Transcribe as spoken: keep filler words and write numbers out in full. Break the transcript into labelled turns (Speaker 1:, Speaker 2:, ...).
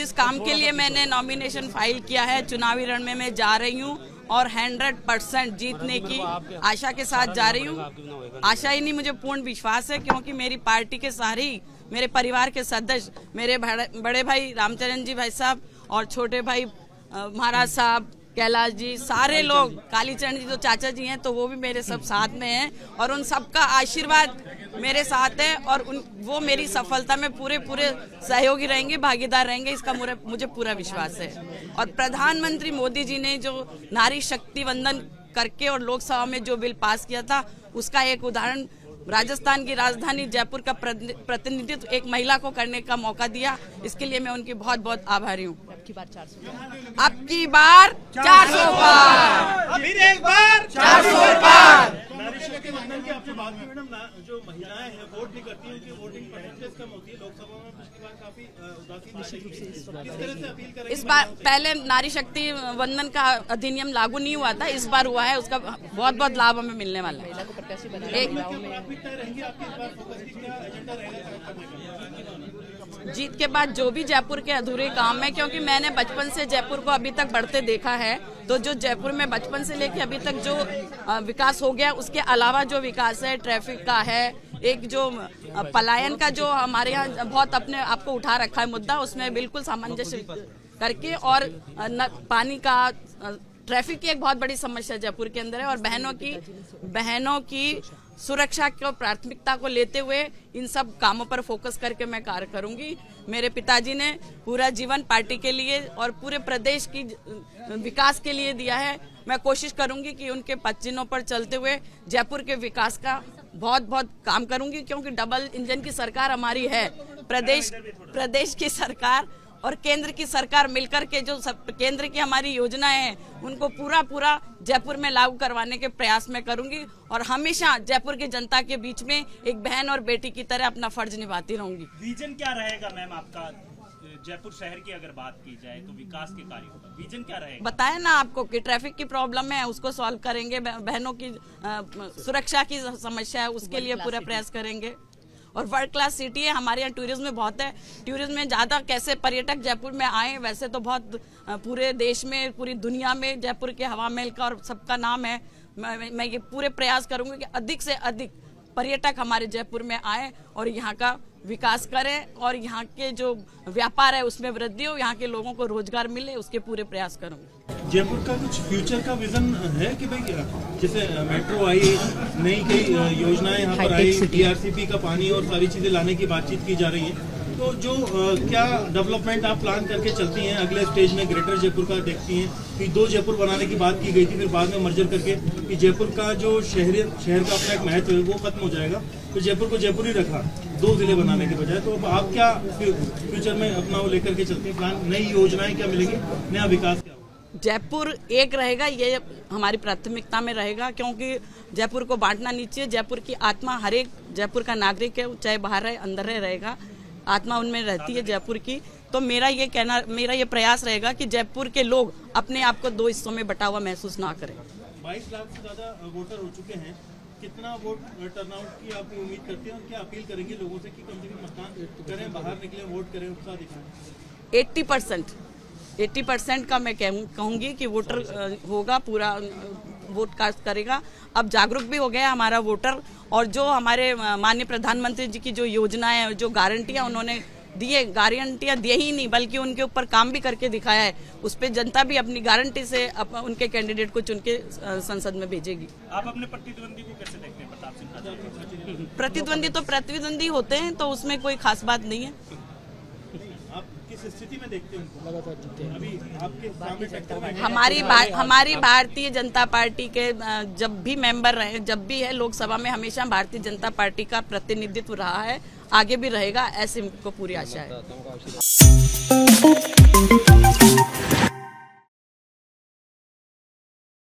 Speaker 1: जिस काम के लिए मैंने नॉमिनेशन फाइल किया है, चुनावी रण में मैं जा रही हूँ और सौ परसेंट जीतने की आशा के साथ जा रही हूँ। आशा ही नहीं, मुझे पूर्ण विश्वास है, क्योंकि मेरी पार्टी के सारे मेरे परिवार के सदस्य, मेरे बड़े भाई रामचरण जी भाई साहब और छोटे भाई महाराज साहब, कैलाश जी, सारे लोग, कालीचरण जी जो चाचा जी हैं, तो वो भी मेरे सब साथ में हैं और उन सबका आशीर्वाद मेरे साथ है और उन वो मेरी सफलता में पूरे पूरे सहयोगी रहेंगे, भागीदार रहेंगे, इसका मुझे मुझे पूरा विश्वास है। और प्रधानमंत्री मोदी जी ने जो नारी शक्ति वंदन करके और लोकसभा में जो बिल पास किया था, उसका एक उदाहरण राजस्थान की राजधानी जयपुर का प्रतिनिधित्व एक महिला को करने का मौका दिया, इसके लिए मैं उनकी बहुत बहुत आभारी हूँ।
Speaker 2: अब की बार चार सौ
Speaker 1: अब की बार चार सौ पार,
Speaker 3: फिर एक बार
Speaker 1: चार सौ पार।
Speaker 3: नारी शक्ति वंदन की आपसे बात की मैडम, जो महिलाएं हैं वोट नहीं करती, उनकी वोटिंग परसेंटेज कम होती है। लोकसभा में पिछली बार काफी उदासीन, निश्चित रूप से किस तरह से अपील करेंगे?
Speaker 1: इस बार पहले नारी शक्ति वंदन का अधिनियम लागू नहीं हुआ था, इस बार हुआ है, उसका बहुत बहुत लाभ हमें मिलने वाला है। जीत के बाद जो भी जयपुर के अधूरे काम है, क्योंकि मैंने बचपन से जयपुर को अभी तक बढ़ते देखा है, तो जो जयपुर में बचपन से लेके अभी तक जो विकास हो गया, उसके अलावा जो विकास है, ट्रैफिक का है, एक जो पलायन का जो हमारे यहाँ बहुत अपने आपको उठा रखा है मुद्दा, उसमें बिल्कुल सामंजस्य करके, और न, पानी का, ट्रैफिक की एक बहुत बड़ी समस्या जयपुर के अंदर है, और बहनों की बहनों की सुरक्षा को प्राथमिकता को लेते हुए इन सब कामों पर फोकस करके मैं कार्य करूंगी। मेरे पिताजी ने पूरा जीवन पार्टी के लिए और पूरे प्रदेश की विकास के लिए दिया है। मैं कोशिश करूंगी कि उनके पदचिन्हों पर चलते हुए जयपुर के विकास का बहुत बहुत काम करूंगी, क्योंकि डबल इंजन की सरकार हमारी है। प्रदेश प्रदेश की सरकार और केंद्र की सरकार मिलकर के जो सब केंद्र की हमारी योजनाएं हैं, उनको पूरा पूरा जयपुर में लागू करवाने के प्रयास में करूंगी, और हमेशा जयपुर की जनता के बीच में एक बहन और बेटी की तरह अपना फर्ज निभाती रहूंगी।
Speaker 4: विजन क्या रहेगा मैम आपका जयपुर शहर की अगर बात की जाए तो विकास के कार्यों का विजन क्या रहेगा? बताया
Speaker 1: ना आपको कि ट्रैफिक की प्रॉब्लम है, उसको सॉल्व करेंगे, बहनों की सुरक्षा की समस्या है, उसके लिए पूरा प्रयास करेंगे। और वर्ल्ड क्लास सिटी है हमारे यहाँ, टूरिज्म में बहुत है, टूरिज्म में ज़्यादा कैसे पर्यटक जयपुर में आए, वैसे तो बहुत पूरे देश में, पूरी दुनिया में जयपुर के हवा महल का और सबका नाम है। मैं, मैं ये पूरे प्रयास करूंगी कि अधिक से अधिक पर्यटक हमारे जयपुर में आए और यहाँ का विकास करें, और यहाँ के जो व्यापार है उसमें वृद्धि हो, यहाँ के लोगों को रोजगार मिले, उसके पूरे प्रयास करूंगी।
Speaker 3: जयपुर का कुछ फ्यूचर का विजन है कि भाई जैसे मेट्रो आई, नई कई योजनाएं यहाँ पर आई, टीआरसीपी का पानी और सारी चीजें लाने की बातचीत की जा रही है, तो जो आ, क्या डेवलपमेंट आप प्लान करके चलती हैं अगले स्टेज में? ग्रेटर जयपुर का देखती हैं कि दो जयपुर बनाने की बात की गई थी, फिर बाद में मर्जर करके कि जयपुर का जो शहर शहर का अपना एक महत्व है वो खत्म हो जाएगा, तो जयपुर को जयपुर ही रखा दो जिले बनाने के बजाय। तो अब आप क्या फ्यूचर में अपना वो लेकर के चलते हैं प्लान? नई योजनाएं क्या मिलेगी, नया विकास क्या?
Speaker 1: जयपुर एक रहेगा, ये हमारी प्राथमिकता में रहेगा, क्योंकि जयपुर को बांटना नहीं चाहिए। जयपुर की आत्मा हर एक जयपुर का नागरिक है, चाहे बाहर रहे अंदर रहे, रहेगा, आत्मा उनमें रहती है जयपुर की। तो मेरा ये कहना, मेरा ये प्रयास रहेगा कि जयपुर के लोग अपने आप को दो हिस्सों में बटा हुआ महसूस ना करें।
Speaker 3: बाईस लाख से ज्यादा वोटर हो चुके हैं, कितना वोट टर्नआउट की आप उम्मीद करते हैं और क्या अपील करेंगे लोगों से कि कम से कम मतदान करें, बाहर निकलें, वोट करें, उत्साह दिखाएं?
Speaker 1: एट्टी परसेंट अस्सी परसेंट का मैं कहूँगी कि वोटर होगा, पूरा वोट कास्ट करेगा। अब जागरूक भी हो गया हमारा वोटर, और जो हमारे माननीय प्रधानमंत्री जी की जो योजनाएं हैं, जो गारंटियां उन्होंने दिए, गारंटियां दिए ही नहीं बल्कि उनके ऊपर काम भी करके दिखाया है, उस पर जनता भी अपनी गारंटी से अप, उनके कैंडिडेट को चुन के संसद में भेजेगी।
Speaker 4: आप अपने प्रतिद्वंदी को कैसे देखते हैं प्रताप सिंह?
Speaker 1: प्रतिद्वंदी तो प्रतिद्वंदी होते हैं, तो उसमें कोई खास बात नहीं है।
Speaker 3: स्थिति में देखते हैं अभी आपके सामने
Speaker 1: हमारी हमारी भारतीय जनता पार्टी के जब भी मेंबर रहे, जब भी है लोकसभा में, हमेशा भारतीय जनता पार्टी का प्रतिनिधित्व रहा है, आगे भी रहेगा, ऐसी को पूरी आशा है।